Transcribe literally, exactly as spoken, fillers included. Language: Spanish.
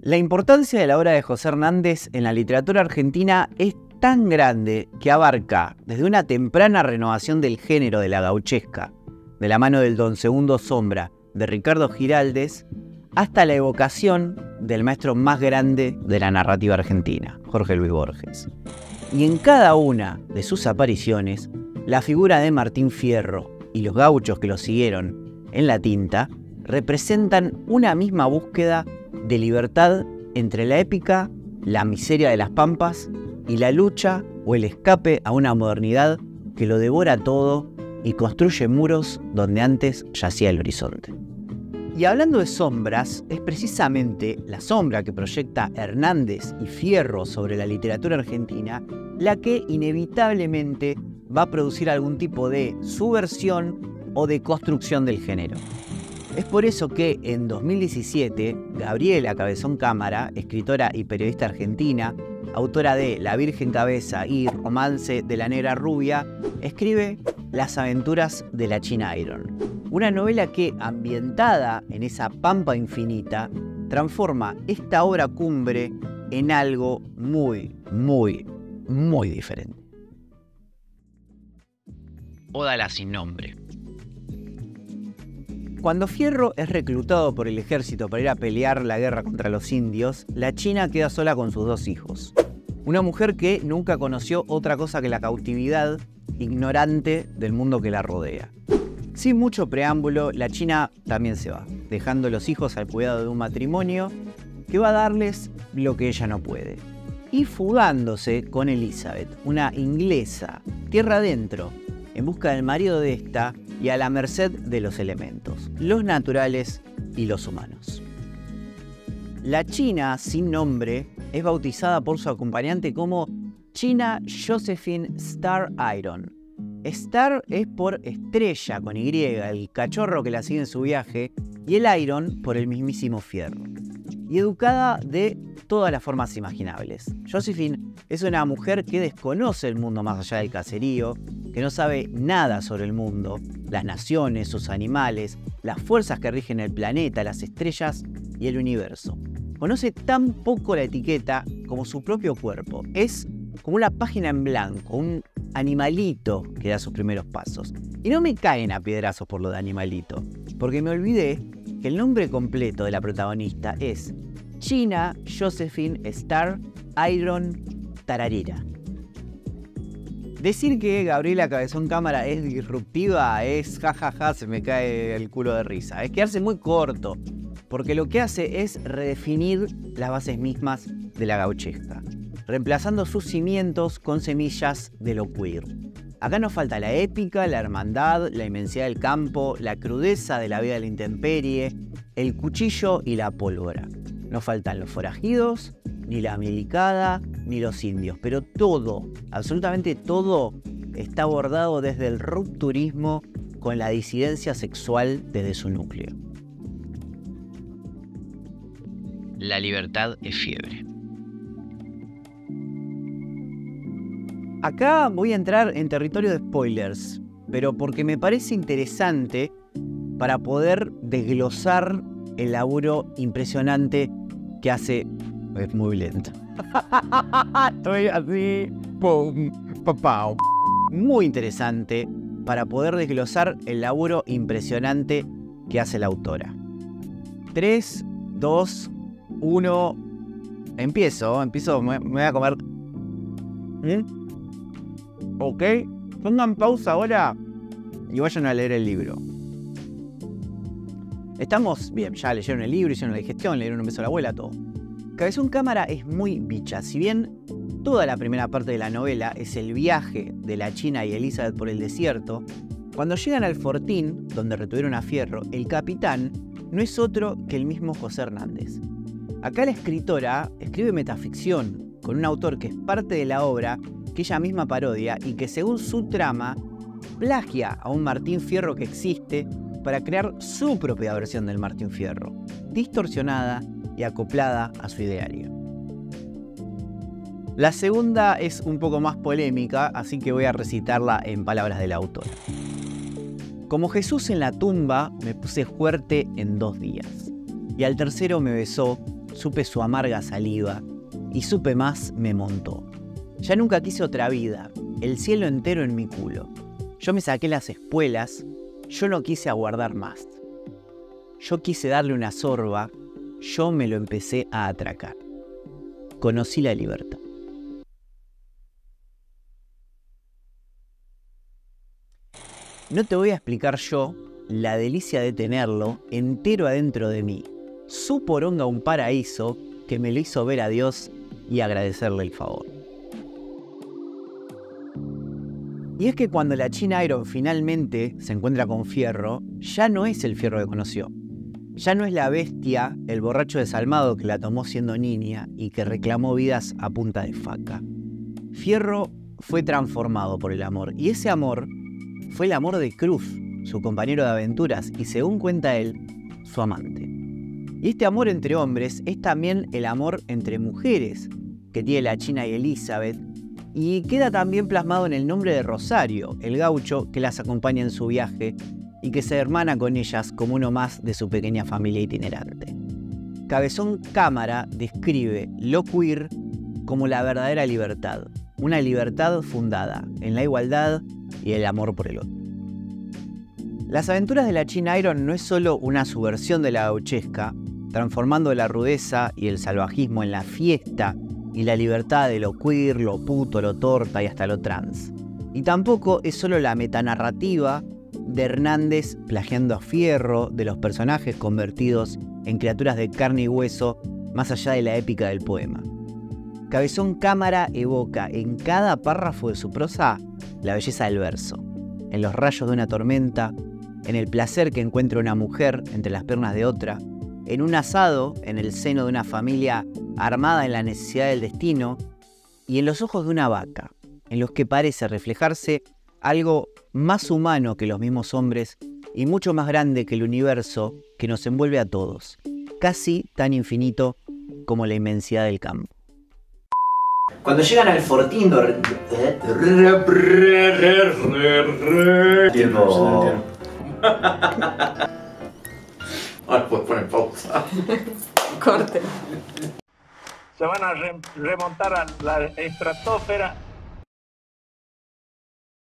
La importancia de la obra de José Hernández en la literatura argentina es tan grande que abarca desde una temprana renovación del género de la gauchesca, de la mano del Don Segundo Sombra, de Ricardo Giraldes, hasta la evocación del maestro más grande de la narrativa argentina, Jorge Luis Borges. Y en cada una de sus apariciones, la figura de Martín Fierro y los gauchos que lo siguieron en la tinta representan una misma búsqueda de libertad entre la épica, la miseria de las pampas y la lucha o el escape a una modernidad que lo devora todo y construye muros donde antes yacía el horizonte. Y hablando de sombras, es precisamente la sombra que proyecta Hernández y Fierro sobre la literatura argentina la que inevitablemente va a producir algún tipo de subversión o de construcción del género. Es por eso que en dos mil diecisiete, Gabriela Cabezón Cámara, escritora y periodista argentina, autora de La Virgen Cabeza y Romance de la Negra Rubia, escribe Las aventuras de la China Iron, una novela que, ambientada en esa pampa infinita, transforma esta obra cumbre en algo muy, muy, muy diferente. Oda a la sin nombre. Cuando Fierro es reclutado por el ejército para ir a pelear la guerra contra los indios, la China queda sola con sus dos hijos. Una mujer que nunca conoció otra cosa que la cautividad, ignorante del mundo que la rodea. Sin mucho preámbulo, la China también se va, dejando los hijos al cuidado de un matrimonio que va a darles lo que ella no puede. Y fugándose con Elizabeth, una inglesa, tierra adentro, en busca del marido de esta y a la merced de los elementos, los naturales y los humanos. La China, sin nombre, es bautizada por su acompañante como China Josephine Star Iron. Star es por estrella con Y, el cachorro que la sigue en su viaje, y el Iron por el mismísimo Fierro. Y educada de todas las formas imaginables. Josephine es una mujer que desconoce el mundo más allá del caserío, que no sabe nada sobre el mundo, las naciones, sus animales, las fuerzas que rigen el planeta, las estrellas y el universo. Conoce tan poco la etiqueta como su propio cuerpo. Es como una página en blanco, un animalito que da sus primeros pasos. Y no me caen a piedrazos por lo de animalito, porque me olvidé que el nombre completo de la protagonista es China Josephine Star Iron Tararira. Decir que Gabriela Cabezón Cámara es disruptiva es jajaja, ja, ja, se me cae el culo de risa. Es quedarse muy corto, porque lo que hace es redefinir las bases mismas de la gauchesca, reemplazando sus cimientos con semillas de lo queer. Acá nos falta la épica, la hermandad, la inmensidad del campo, la crudeza de la vida de la intemperie, el cuchillo y la pólvora. No faltan los forajidos, ni la milicada, ni los indios, pero todo, absolutamente todo, está abordado desde el rupturismo con la disidencia sexual desde su núcleo. La libertad es fiebre. Acá voy a entrar en territorio de spoilers, pero porque me parece interesante para poder desglosar el laburo impresionante que hace. Es muy lento. Estoy así. Pum, papau. Muy interesante para poder desglosar el laburo impresionante que hace la autora. tres, dos, uno. Empiezo, empiezo, me, me voy a comer. ¿Mm? Ok, pongan pausa ahora y vayan a leer el libro. Estamos, bien, ya leyeron el libro, hicieron la digestión, leyeron Un beso a la abuela, todo. Cabezón Cámara es muy bicha. Si bien toda la primera parte de la novela es el viaje de la China y Elizabeth por el desierto, cuando llegan al fortín, donde retuvieron a Fierro, el capitán no es otro que el mismo José Hernández. Acá la escritora escribe metaficción con un autor que es parte de la obra que ella misma parodia y que según su trama plagia a un Martín Fierro que existe para crear su propia versión del Martín Fierro, distorsionada y acoplada a su ideario. La segunda es un poco más polémica, así que voy a recitarla en palabras del autor. Como Jesús en la tumba, me puse fuerte en dos días, y al tercero me besó supe su amarga saliva, y supe más me montó. Ya nunca quise otra vida, el cielo entero en mi culo. Yo me saqué las espuelas, yo no quise aguardar más. Yo quise darle una sorba, yo me lo empecé a atracar. Conocí la libertad. No te voy a explicar yo la delicia de tenerlo entero adentro de mí. Su poronga un paraíso que me lo hizo ver a Dios y agradecerle el favor. Y es que cuando la China Iron finalmente se encuentra con Fierro, ya no es el Fierro que conoció. Ya no es la bestia, el borracho desalmado que la tomó siendo niña y que reclamó vidas a punta de faca. Fierro fue transformado por el amor, y ese amor fue el amor de Cruz, su compañero de aventuras y, según cuenta él, su amante. Y este amor entre hombres es también el amor entre mujeres que tiene la China y Elizabeth, y queda también plasmado en el nombre de Rosario, el gaucho que las acompaña en su viaje y que se hermana con ellas como uno más de su pequeña familia itinerante. Cabezón Cámara describe lo queer como la verdadera libertad, una libertad fundada en la igualdad y el amor por el otro. Las aventuras de la China Iron no es solo una subversión de la gauchesca, transformando la rudeza y el salvajismo en la fiesta y la libertad de lo queer, lo puto, lo torta y hasta lo trans. Y tampoco es solo la metanarrativa de Hernández plagiando a Fierro, de los personajes convertidos en criaturas de carne y hueso, más allá de la épica del poema. Cabezón Cámara evoca en cada párrafo de su prosa la belleza del verso, en los rayos de una tormenta, en el placer que encuentra una mujer entre las piernas de otra, en un asado en el seno de una familia armada en la necesidad del destino, y en los ojos de una vaca, en los que parece reflejarse algo más humano que los mismos hombres y mucho más grande que el universo que nos envuelve a todos, casi tan infinito como la inmensidad del campo. Cuando llegan al fortín de... Tiempo. Ahora puedes poner pausa. Corte. Se van a re remontar a la estratosfera